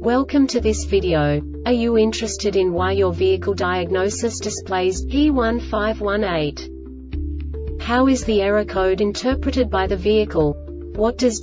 Welcome to this video. Are you interested in why your vehicle diagnosis displays P1518? How is the error code interpreted by the vehicle? What does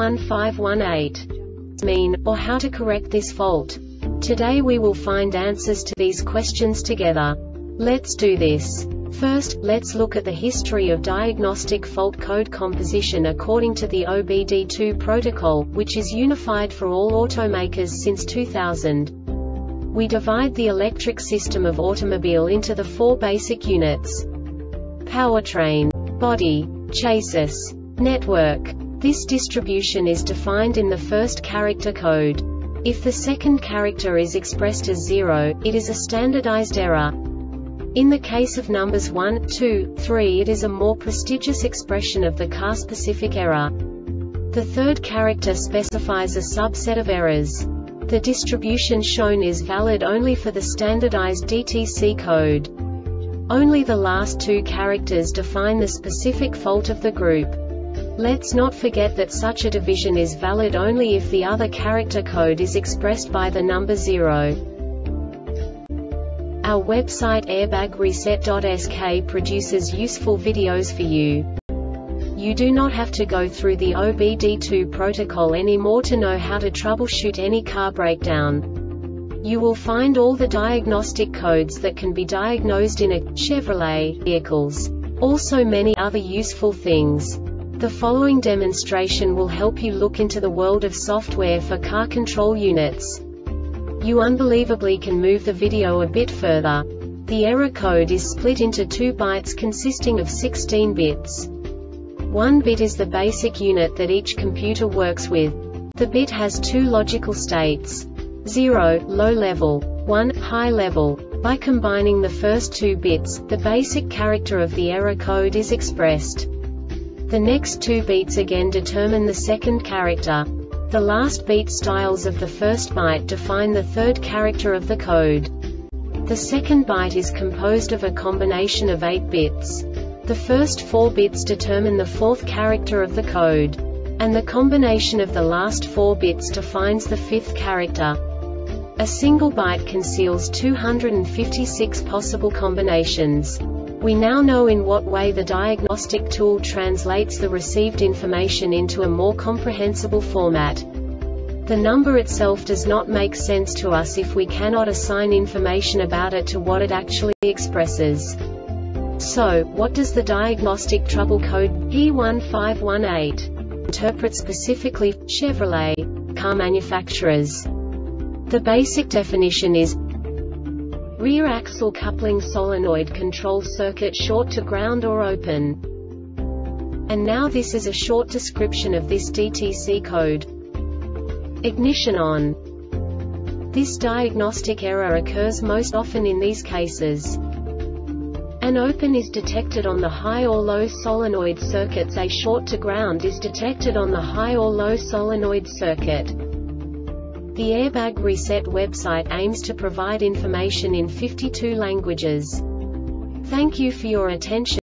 P1518 mean, or how to correct this fault? Today we will find answers to these questions together. Let's do this. First, let's look at the history of diagnostic fault code composition according to the OBD2 protocol, which is unified for all automakers since 2000. We divide the electric system of automobile into the four basic units: powertrain, body, chassis, network. This distribution is defined in the first character code. If the second character is expressed as 0, it is a standardized error. In the case of numbers 1, 2, 3, it is a more prestigious expression of the car-specific error. The third character specifies a subset of errors. The distribution shown is valid only for the standardized DTC code. Only the last two characters define the specific fault of the group. Let's not forget that such a division is valid only if the other character code is expressed by the number 0. Our website airbagreset.sk produces useful videos for you. You do not have to go through the OBD2 protocol anymore to know how to troubleshoot any car breakdown. You will find all the diagnostic codes that can be diagnosed in a Chevrolet vehicles. Also many other useful things. The following demonstration will help you look into the world of software for car control units. You unbelievably can move the video a bit further. The error code is split into 2 bytes consisting of 16 bits. 1 bit is the basic unit that each computer works with. The bit has 2 logical states: 0, low level, 1, high level. By combining the first 2 bits, the basic character of the error code is expressed. The next 2 beats again determine the second character. The last beat styles of the first byte define the third character of the code. The second byte is composed of a combination of 8 bits. The first 4 bits determine the fourth character of the code. And the combination of the last 4 bits defines the fifth character. A single byte conceals 256 possible combinations. We now know in what way the diagnostic tool translates the received information into a more comprehensible format. The number itself does not make sense to us if we cannot assign information about it to what it actually expresses. So, what does the diagnostic trouble code P1518 interpret specifically for Chevrolet car manufacturers? The basic definition is rear axle coupling solenoid control circuit short to ground or open. And now this is a short description of this DTC code. Ignition on. This diagnostic error occurs most often in these cases. An open is detected on the high or low solenoid circuits. A short to ground is detected on the high or low solenoid circuit. The Airbag Reset website aims to provide information in 52 languages. Thank you for your attention.